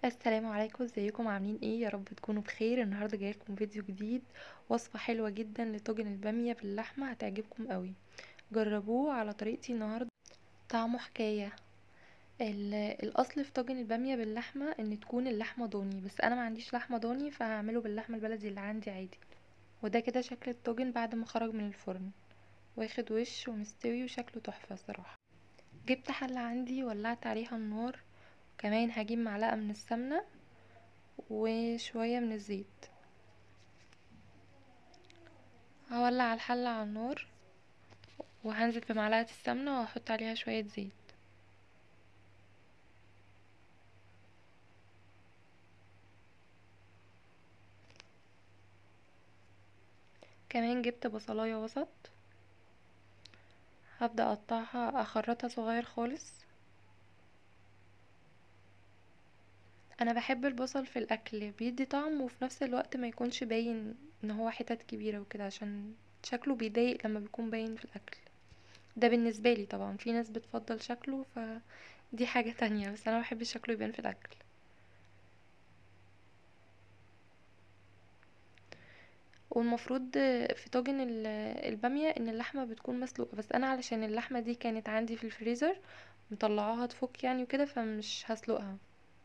السلام عليكم، ازيكم عاملين ايه؟ يا رب تكونوا بخير. النهارده جايلكم فيديو جديد، وصفه حلوه جدا لطاجن الباميه باللحمه، هتعجبكم قوي. جربوه على طريقتي النهارده، طعمه حكايه. الاصل في طاجن الباميه باللحمه ان تكون اللحمه ضاني، بس انا ما عنديش لحمه ضاني فهعمله باللحمه البلدي اللي عندي عادي. وده كده شكل الطاجن بعد ما خرج من الفرن، واخد وش ومستوي وشكله تحفه صراحه. جبت حله عندي، ولعت عليها النار، كمان هجيب معلقه من السمنه وشويه من الزيت. هولع الحلة على النار، وهنزل بمعلقة السمنة وهحط عليها شوية زيت. كمان جبت بصلاية وسط، هبدأ اقطعها اخرطها صغير خالص. انا بحب البصل في الاكل، بيدي طعم وفي نفس الوقت ما يكونش باين ان هو حتت كبيرة وكده، عشان شكله بيضايق لما بيكون باين في الاكل. ده بالنسبة لي، طبعا في ناس بتفضل شكله فدي حاجة تانية، بس انا بحب شكله يبان في الاكل. والمفروض في طاجن البامية ان اللحمة بتكون مسلوقة، بس انا علشان اللحمة دي كانت عندي في الفريزر مطلعاها تفك يعني وكده، فمش هسلقها.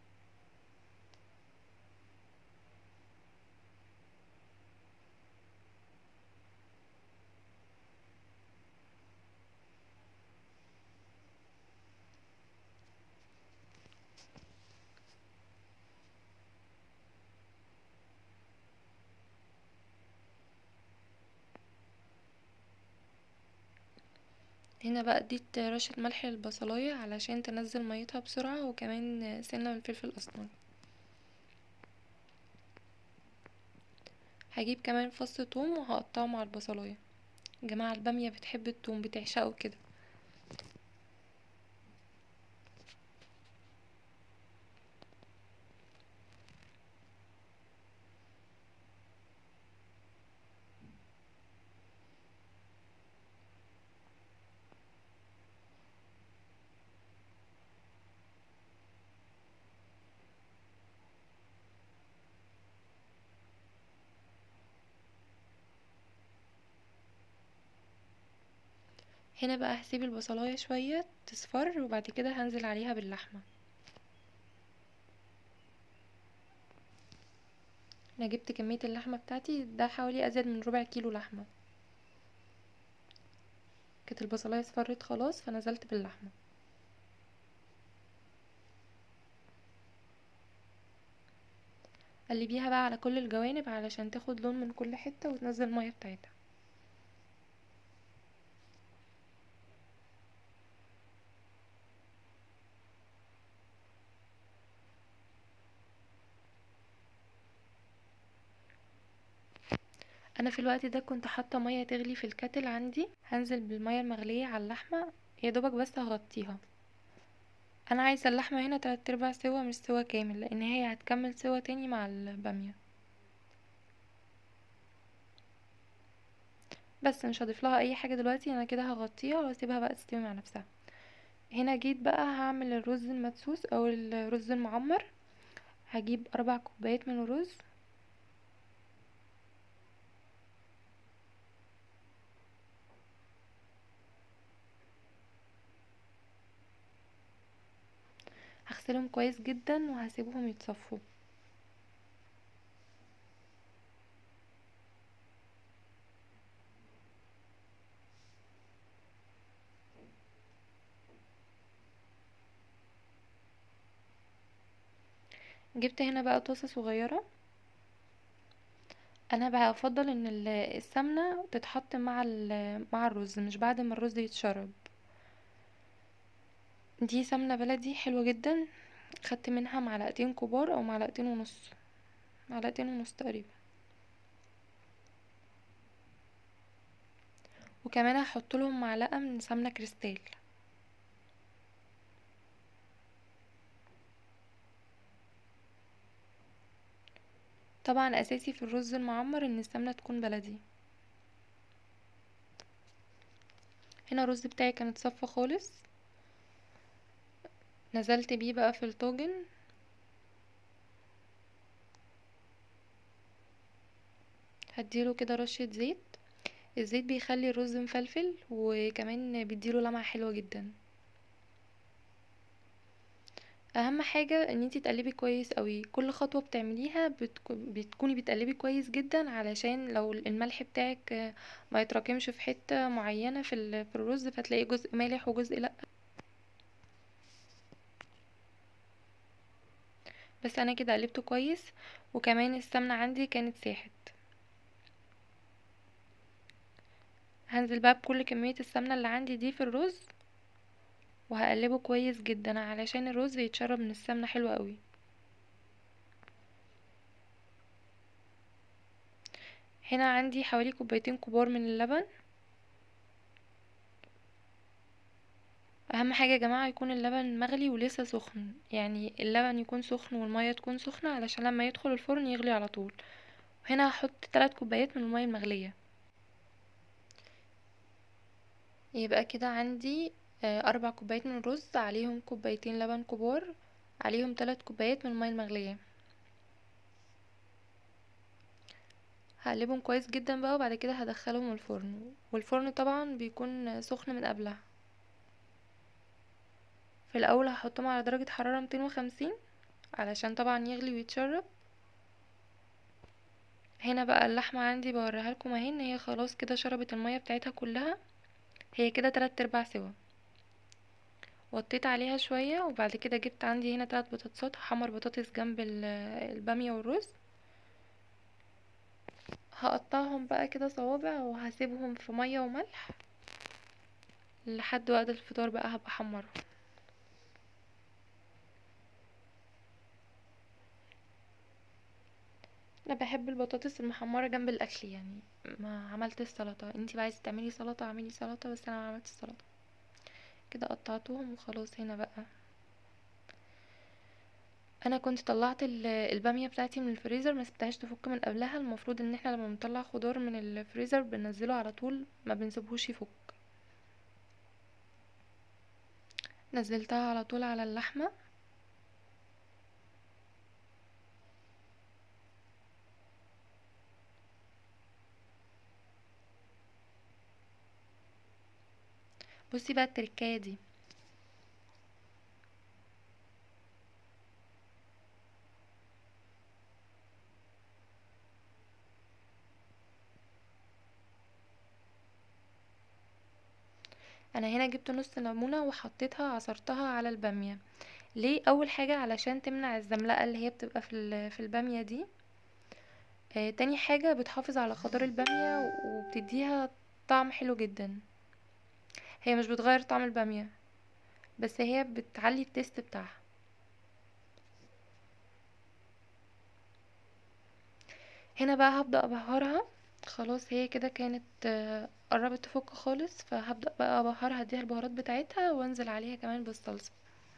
هنا بقى اديت رشة ملح للبصلاية علشان تنزل ميتها بسرعة، وكمان سنة من فلفل اسمر. هجيب كمان فص توم وهقطعه مع البصلاية. جماعة البامية بتحب التوم، بتعشقه كده. هنا بقى هسيب البصلاية شوية تصفر، وبعد كده هنزل عليها باللحمة. انا جبت كمية اللحمة بتاعتي ده حوالي ازيد من ربع كيلو لحمة. كانت البصلاية اصفرت خلاص فنزلت باللحمة. قلبيها بقى على كل الجوانب علشان تاخد لون من كل حتة وتنزل المية بتاعتها. انا في الوقت ده كنت حاطه ميه تغلي في الكاتل عندي، هنزل بالميه المغليه على اللحمه، يا دوبك بس هغطيها. انا عايزه اللحمه هنا 3/4 سوا، مش سوا كامل، لان هي هتكمل سوا تاني مع الباميه. بس مش هضيف لها اي حاجه دلوقتي، انا كده هغطيها واسيبها بقى تستوي مع نفسها. هنا جيت بقى هعمل الرز المدسوس او الرز المعمر. هجيب 4 كوبايات من الرز. هغسلهم كويس جدا وهسيبهم يتصفوا. جبت هنا بقى طاسه صغيره. انا بفضل ان السمنه تتحط مع الرز، مش بعد ما الرز يتشرب. دي سمنه بلدي حلوه جدا. خدت منها معلقتين كبار او معلقتين ونص، معلقتين ونص تقريبا. وكمان هحط لهم معلقه من سمنه كريستال. طبعا اساسي في الرز المعمر ان السمنه تكون بلدي. هنا الرز بتاعي كان اتصفى خالص، نزلت بيه بقى في الطاجن. هديله كده رشة زيت. الزيت بيخلي الرز مفلفل وكمان بيديله لمعة حلوة جدا. اهم حاجة ان انتي تقلبي كويس قوي، كل خطوة بتعمليها بتكوني بتقلبي كويس جدا، علشان لو الملح بتاعك ما يتراكمش في حتة معينة في الرز، فتلاقي جزء مالح وجزء لا. بس انا كده قلبته كويس، وكمان السمنة عندي كانت ساحت. هنزل بقى بكل كمية السمنة اللي عندي دي في الرز، وهقلبه كويس جدا علشان الرز يتشرب من السمنة حلوة قوي. هنا عندي حوالي كوبايتين كبار من اللبن. اهم حاجة يا جماعة يكون اللبن مغلي ولسه سخن، يعني اللبن يكون سخن والمية تكون سخنة علشان لما يدخل الفرن يغلي على طول. هنا هحط 3 كوبايات من المية المغلية. يبقى كده عندي 4 كوبايات من الرز، عليهم كوبايتين لبن كبار، عليهم 3 كوبايات من المية المغلية. هقلبهم كويس جدا بقى، وبعد كده هدخلهم الفرن، والفرن طبعا بيكون سخن من قبلها. في الاول هحطهم على درجة حرارة 250 علشان طبعا يغلي ويتشرب. هنا بقى اللحمة عندي بوريها لكم اهي، ان هي خلاص كده شربت المية بتاعتها كلها، هي كده 3/4 سوا. وطيت عليها شوية، وبعد كده جبت عندي هنا 3 بطاطسات، هحمر بطاطس جنب البامية والرز. هقطعهم بقى كده صوابع، وهسيبهم في مية وملح لحد وقت الفطار بقى هبقى احمرهم. انا بحب البطاطس المحمرة جنب الاكل، يعني ما عملت السلطة، انتي بقى عايزة تعملي سلطة اعملي سلطة، بس انا ما عملت السلطة. كده قطعتهم وخلاص. هنا بقى انا كنت طلعت الباميه بتاعتي من الفريزر، ما سبتهاش تفك من قبلها. المفروض ان احنا لما بنطلع خضار من الفريزر بننزله على طول، ما بنسيبهوش يفك. نزلتها على طول على اللحمه. بصي بقى التركايه دي، انا هنا جبت نص ليمونه وحطيتها عصرتها على الباميه. ليه؟ اول حاجه علشان تمنع الزملقه اللي هي بتبقى في الباميه دي. تاني حاجه بتحافظ على خضار الباميه وبتديها طعم حلو جدا. هي مش بتغير طعم الباميه، بس هي بتعلي التيست بتاعها. هنا بقى هبدأ ابهرها. خلاص هي كده كانت قربت تفك خالص، فهبدأ بقى ابهرها، اديها البهارات بتاعتها وانزل عليها كمان بالصلصة.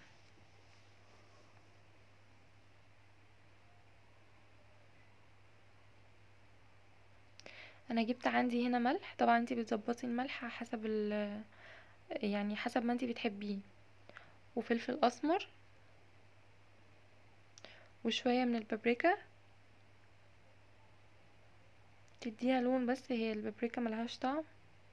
انا جبت عندي هنا ملح، طبعا انتي بتظبطي الملح حسب يعني حسب ما انتي بتحبيه، وفلفل اسمر، وشوية من البابريكا تديها لون، بس هي البابريكا ملهاش طعم.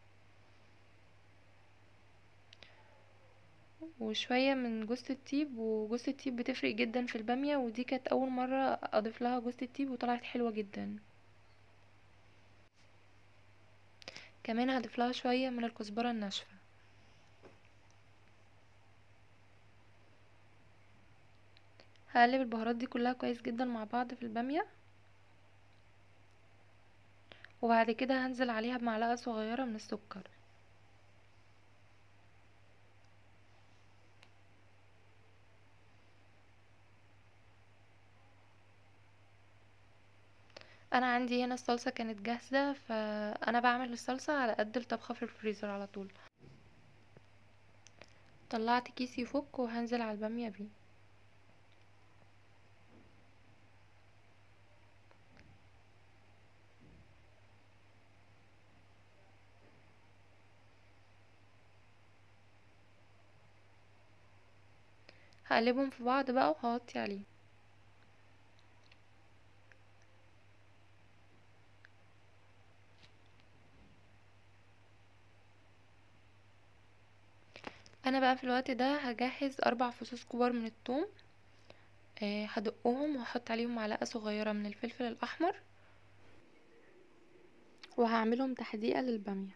وشوية من جوز الطيب، وجوز الطيب بتفرق جدا في البامية، ودي كانت اول مرة اضيف لها جوز الطيب وطلعت حلوة جدا. كمان هضيف لها شوية من الكزبرة الناشفة. هقلب البهارات دي كلها كويس جدا مع بعض في البامية، وبعد كده هنزل عليها بمعلقة صغيرة من السكر. انا عندي هنا الصلصة كانت جاهزة، فانا بعمل الصلصة على قد الطبخة في الفريزر على طول. طلعت كيس يفك وهنزل على البامية بيه. هقلبهم في بعض بقى وهغطي عليه. انا بقى في الوقت ده هجهز 4 فصوص كبار من الثوم. هدقهم وهحط عليهم معلقه صغيره من الفلفل الاحمر، وهعملهم تحديقه للباميه.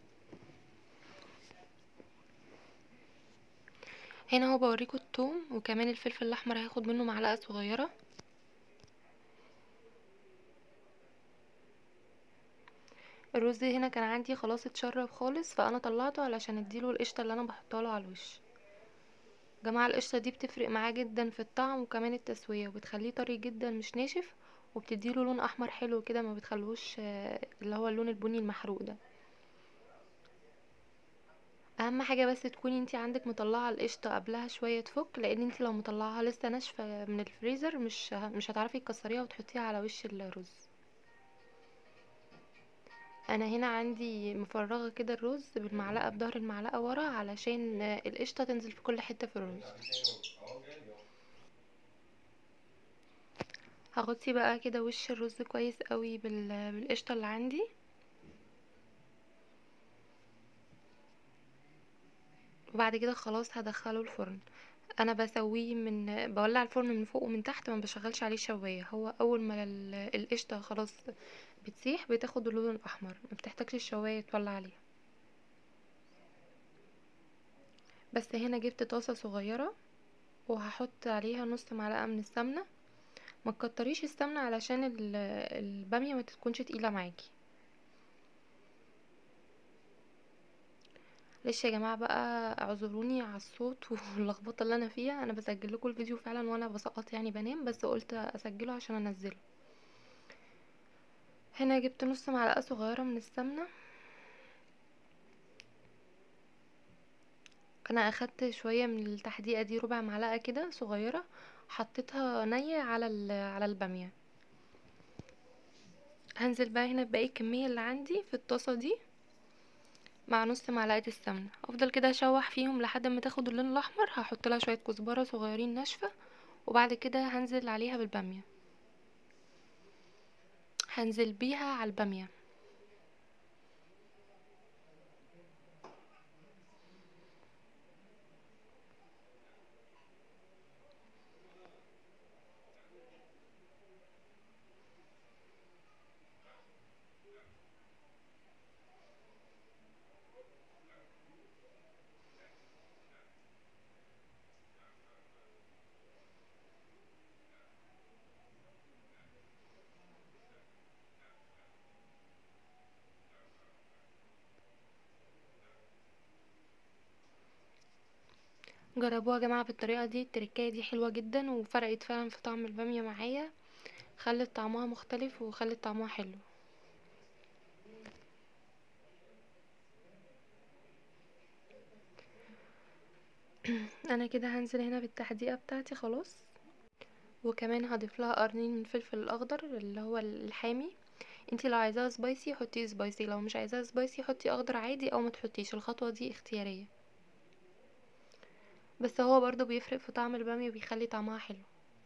هنا هو بوريكم الثوم وكمان الفلفل الاحمر هاخد منه معلقه صغيره. الرز هنا كان عندي خلاص اتشرب خالص، فانا طلعته علشان اديله القشطه اللي انا بحطها له على الوش. جماعه القشطه دي بتفرق معاه جدا في الطعم وكمان التسويه، وبتخليه طري جدا مش ناشف، وبتديله لون احمر حلو كده، ما بتخلوش اللي هو اللون البني المحروق ده. اهم حاجه بس تكوني انتي عندك مطلعه القشطه قبلها شويه تفك، لان انتي لو مطلعاها لسه ناشفه من الفريزر مش هتعرفي تكسريها وتحطيها على وش الرز. انا هنا عندي مفرغه كده الرز بالمعلقه بظهر المعلقه ورا علشان القشطه تنزل في كل حته في الرز. هغطي بقى كده وش الرز كويس قوي بالقشطه اللي عندي، وبعد كده خلاص هدخله الفرن. انا بسويه بولع الفرن من فوق ومن تحت، ما بشغلش عليه شوايه. هو اول ما القشطه خلاص بتسيح بتاخد اللون الاحمر، ما بتحتاجش الشوايه تولع عليها. بس هنا جبت طاسه صغيره وهحط عليها نص معلقه من السمنه. ما تكتريش السمنه علشان الباميه ما تكونش تقيله معاكي. معلش يا جماعه بقى، اعذروني على الصوت واللخبطه اللي انا فيها. انا بسجل لكم الفيديو فعلا وانا بسقط يعني بنام، بس قلت اسجله عشان انزله. هنا جبت نص معلقه صغيره من السمنه. انا اخدت شويه من التحديقه دي، ربع معلقه كده صغيره، حطيتها نيه على الباميه. هنزل بقى هنا بباقي الكميه اللي عندي في الطاسه دي مع نص معلقه السمنه. افضل كده اشوح فيهم لحد ما تاخد اللون الاحمر. هحط لها شويه كزبره صغيرين ناشفه، وبعد كده هنزل عليها بالباميه، هنزل بيها على الباميه. جربوها يا جماعه بالطريقه دي، التركية دي حلوه جدا وفرقت فعلا في طعم الباميه معايا، خلت طعمها مختلف وخلت طعمها حلو. انا كده هنزل هنا بالتحديقه بتاعتي خلاص، وكمان هضيف لها قرنين من الفلفل الاخضر اللي هو الحامي. انتي لو عايزاها سبايسي حطي سبايسي، لو مش عايزاها سبايسي حطي اخضر عادي او ما تحطيش، الخطوه دي اختياريه، بس هو برضو بيفرق في طعم الباميه وبيخلي طعمها حلو.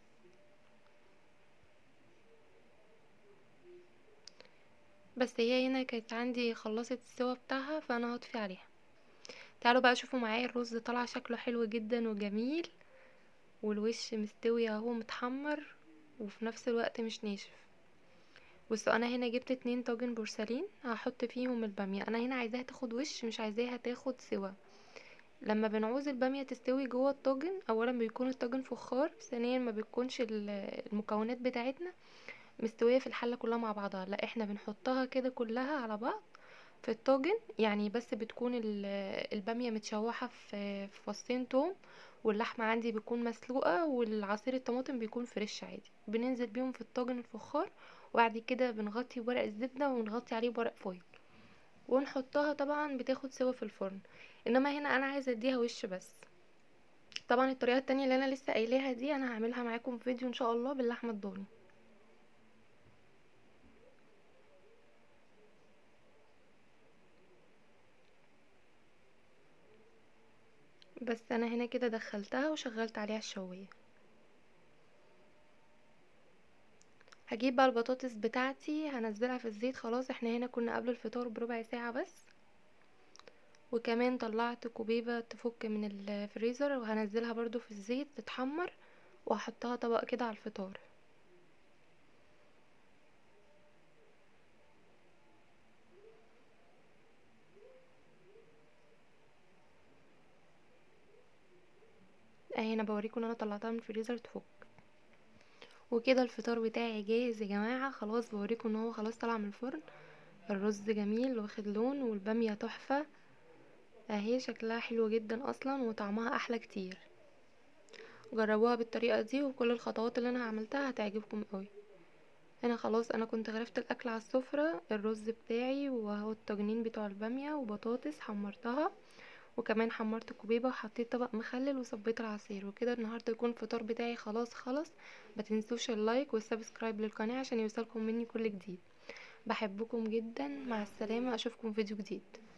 بس هي هنا كانت عندي خلصت السوا بتاعها، فانا هطفي عليها. تعالوا بقى شوفوا معايا الرز طلع شكله حلو جدا وجميل، والوش مستوي اهو متحمر، وفي نفس الوقت مش ناشف. بصوا انا هنا جبت 2 طاجن بورسلين هحط فيهم الباميه. انا هنا عايزاها تاخد وش، مش عايزاها تاخد سوا. لما بنعوز الباميه تستوي جوه الطاجن، اولا بيكون الطاجن فخار، ثانيا ما بتكونش المكونات بتاعتنا مستويه في الحله كلها مع بعضها، لا احنا بنحطها كده كلها على بعض في الطاجن يعني. بس بتكون الباميه متشوحه في فصين توم، واللحمه عندي بتكون مسلوقه، والعصير الطماطم بيكون فريش عادي. بننزل بيهم في الطاجن الفخار، وبعد كده بنغطي بورق الزبده ونغطي عليه بورق فويل ونحطها. طبعا بتاخد سوا في الفرن، انما هنا انا عايزه اديها وش بس. طبعا الطريقه التانية اللي انا لسه قايلاها دي انا هعملها معاكم في فيديو ان شاء الله باللحمه الضاني. بس انا هنا كده دخلتها وشغلت عليها الشوايه. هجيب بقى البطاطس بتاعتي هنزلها في الزيت. خلاص احنا هنا كنا قبل الفطار بربع ساعه بس، وكمان طلعت كوبيبة تفك من الفريزر، وهنزلها برضو في الزيت تتحمر، وهحطها طبق كده على الفطار. اهي انا بوريكم ان انا طلعتها من الفريزر تفك. وكده الفطار بتاعي جاهز يا جماعه، خلاص بوريكم ان هو خلاص طلع من الفرن. الرز جميل واخد لون، والباميه تحفه اهي، شكلها حلو جدا اصلا وطعمها احلى كتير. جربوها بالطريقه دي، وكل الخطوات اللي انا عملتها هتعجبكم قوي. هنا خلاص انا كنت غرفت الاكل على السفره، الرز بتاعي وهو الطاجنين بتوع الباميه وبطاطس حمرتها، وكمان حمرت كوبيبه وحطيت طبق مخلل وصبيت العصير. وكده النهارده يكون الفطار بتاعي خلاص خلص. ما تنسوش اللايك والسبسكرايب للقناه عشان يوصلكم مني كل جديد. بحبكم جدا، مع السلامه، اشوفكم في فيديو جديد.